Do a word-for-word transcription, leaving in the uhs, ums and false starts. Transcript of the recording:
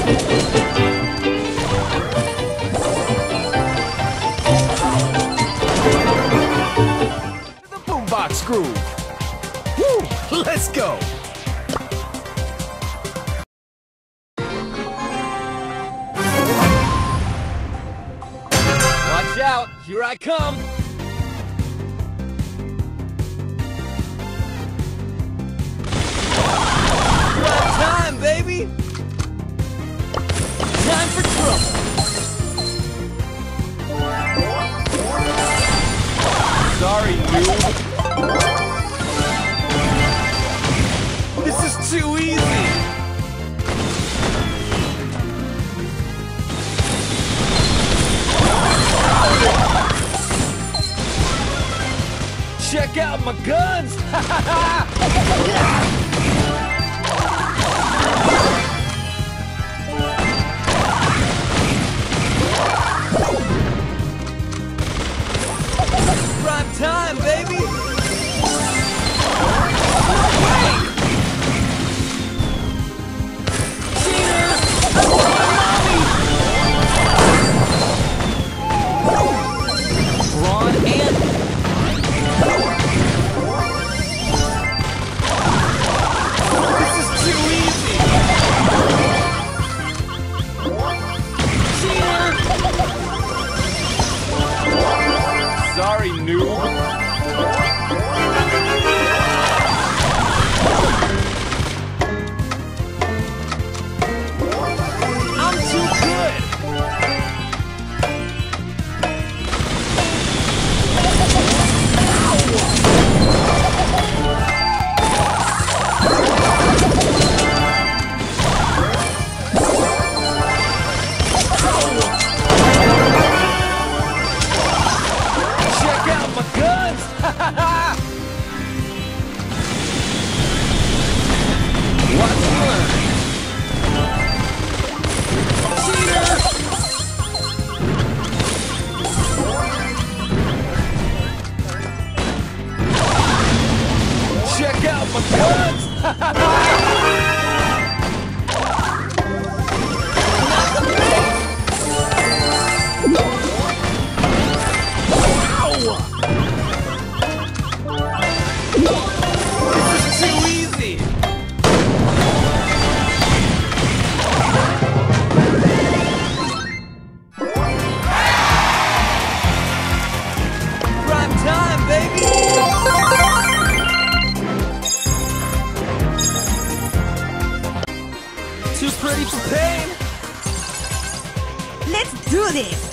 The boombox groove. Woo! Let's go. Watch out! Here I come. Time, baby! Time for trouble! Sorry, dude. This is too easy! Check out my guns! Ha ha ha! Prime time, baby! Wait! Cheater! I want mommy! Brawl and... This is too easy! Cheater! Sorry, noob. I'm too good. Check out my guns! Ha ha ha! Watch and learn. Cheater! Check out my guns! Ha ha ha! Too pretty for pain. Let's do this!